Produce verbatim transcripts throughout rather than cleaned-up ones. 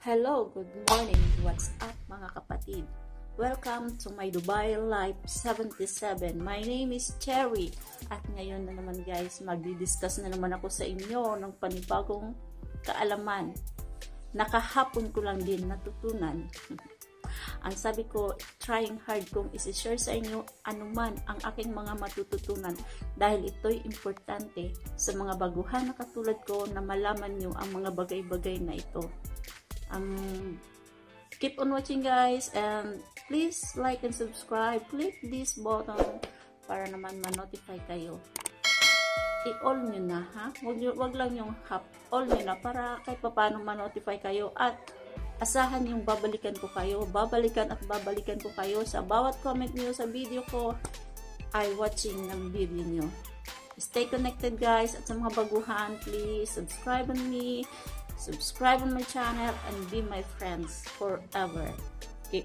Hello, good morning. What's up mga kapatid? Welcome to my Dubai Life seventy-seven. My name is Cherry. At ngayon na naman guys, magdi-discuss na naman ako sa inyo ng panibagong kaalaman. Nakahapon ko lang din natutunan. Ang sabi ko, trying hard kong isi-share sa inyo anuman ang aking mga matututunan dahil ito'y importante sa mga baguhan na katulad ko na malaman nyo ang mga bagay-bagay na ito. Um, keep on watching guys, and please like and subscribe. Click this button para naman ma-notify kayo. I-all nyo na ha, wag, wag lang yung half, all nyo na para kahit paano ma-notify kayo, at asahan yung babalikan ko kayo, babalikan at babalikan ko kayo sa bawat comment nyo sa video ko ay watching ng video nyo. Stay connected guys, at sa mga baguhan, please subscribe on me, subscribe on my channel, and be my friends forever. Okay.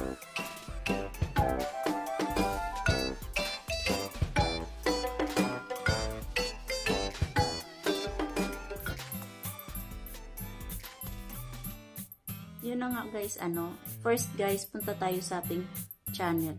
Yun na nga guys, ano, first guys, punta tayo sa ating channel.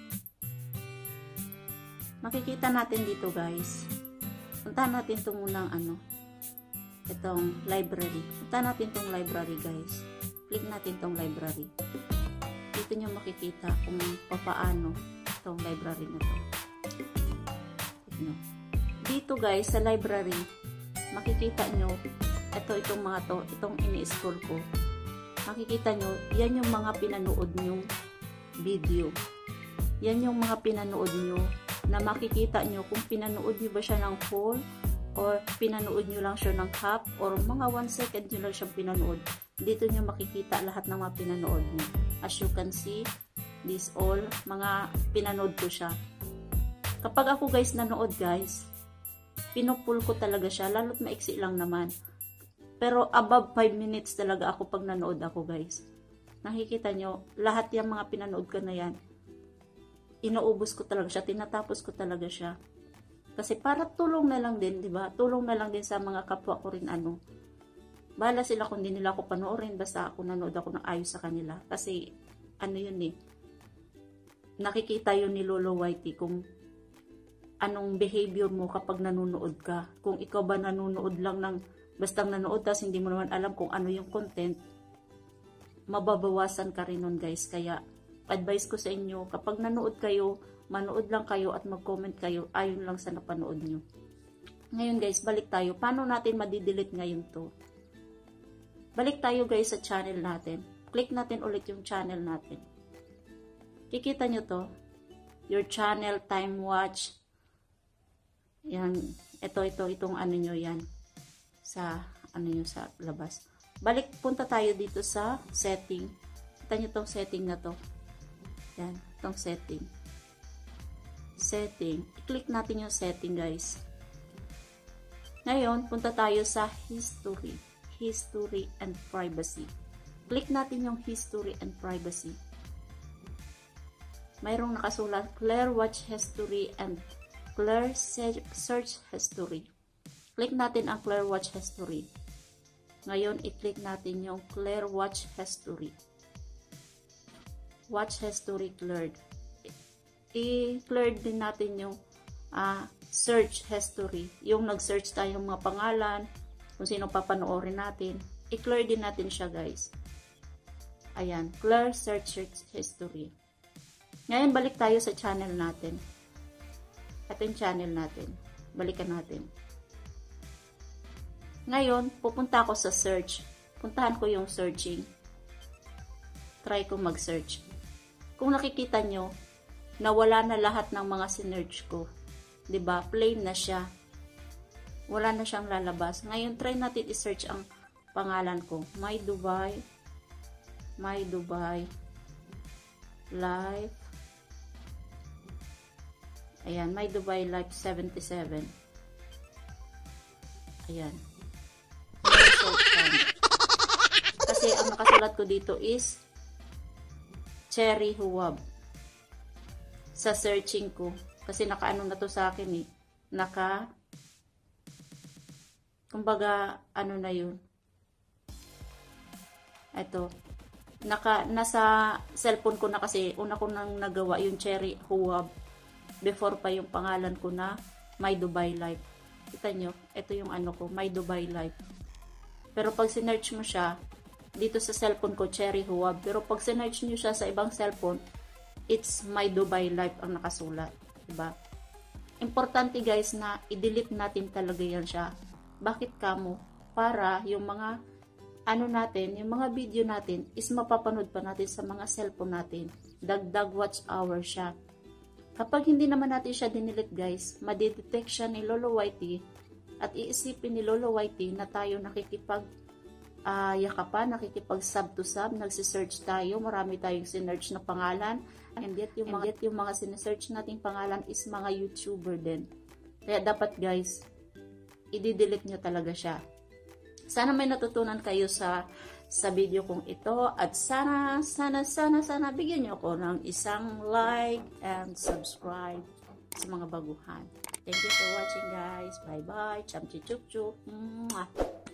Makikita natin dito guys, punta natin ito munang ano, itong library. Punta natin itong library guys. Click natin itong library. Dito nyo makikita kung papaano itong library na to. Dito guys, sa library, makikita nyo, ito itong mga to, itong ini-scroll ko. Makikita nyo, yan yung mga pinanood nyong video. Yan yung mga pinanood nyo na makikita nyo kung pinanood nyo ba siya ng full or pinanood nyo lang siya ng half or mga one second nyo lang siyang pinanood. Dito nyo makikita lahat ng mga pinanood nyo. As you can see, this all, mga pinanood ko siya. Kapag ako guys nanood guys, pinupul ko talaga siya, lalo't maiksi lang naman. Pero above five minutes talaga ako pag nanood ako guys. Nakikita nyo, lahat yung mga pinanood ko na yan, inuubos ko talaga siya, tinatapos ko talaga siya. Kasi para tulong na lang din, di ba? Tulong na lang din sa mga kapwa ko rin ano. Bahala sila kung hindi nila ako panoorin, basta ako nanood ako ng ayos sa kanila. Kasi ano yun eh, nakikita yun ni Lolo Whitey kung anong behavior mo kapag nanonood ka. Kung ikaw ba nanonood lang ng bastang nanood, tas hindi mo naman alam kung ano yung content, mababawasan ka rin nun guys. Kaya advice ko sa inyo, kapag nanood kayo, manood lang kayo at mag-comment kayo ayon lang sa napanood nyo. Ngayon guys, balik tayo. Paano natin madidelete ngayon to? Balik tayo guys sa channel natin. Click natin ulit yung channel natin. Kikita nyo to. Your channel, time watch. Yan. Ito, ito, itong ano nyo yan. Sa, ano nyo sa labas. Balik, punta tayo dito sa setting. Kita nyo tong setting na to. Yan, tong setting. Setting. I-click natin yung setting guys. Ngayon, punta tayo sa history. History and privacy. Click natin yung history and privacy. Mayroong nakasulat clear watch history and clear search history. Click natin ang clear watch history. Ngayon, i-click natin yung clear watch history. Watch history cleared. I-clear din natin yung uh, search history. Yung nag-search tayong mga pangalan, kung sino papanoorin natin. I-clear din natin siya guys. Ayan, clear search history. Ngayon, balik tayo sa channel natin. Ito yung channel natin. Balikan natin. Ngayon, pupunta ako sa search. Puntahan ko yung searching. Try ko mag-search. Kung nakikita nyo, nawala na lahat ng mga sinearch ko. Diba? Plain na siya. Wala na siyang lalabas. Ngayon, try natin i-search ang pangalan ko. My Dubai. My Dubai. Life. Ayan. My Dubai Life seventy-seven. Ayan. Kasi ang nakasulat ko dito is Cherry Huwab sa searching ko. Kasi nakaano na to sa akin eh. Naka kumbaga, ano na yun. Ito. Naka, nasa cellphone ko na kasi, una ko nang nagawa yung Cherry Huwab. Before pa yung pangalan ko na My Dubai Life. Kita nyo, ito yung ano ko, My Dubai Life. Pero pag sinearch mo siya, dito sa cellphone ko, Cherry Huwab. Pero pag sinearch nyo siya sa ibang cellphone, it's My Dubai Life ang nakasulat. Diba? Importante guys na i-delete natin talaga yan siya. Bakit kamo? Para yung mga ano natin, yung mga video natin is mapapanood pa natin sa mga cellphone natin. Dagdag watch hour siya. Kapag hindi naman natin siya dinilit guys, madidetect siya ni Lolo Whitey at iisipin ni Lolo Whitey na tayo nakikipag uh, yakapan, nakikipag sub to sub, nagsisearch tayo, marami tayong sinearch na pangalan, and yet yung, and mga, yet yung mga sinesearch nating pangalan is mga YouTuber din. Kaya dapat guys, i-delete nyo talaga siya. Sana may natutunan kayo sa sa video kong ito at sana, sana, sana, sana bigyan nyo ako ng isang like and subscribe sa mga baguhan. Thank you for watching guys. Bye bye. Chamchi chup chup. Mwah.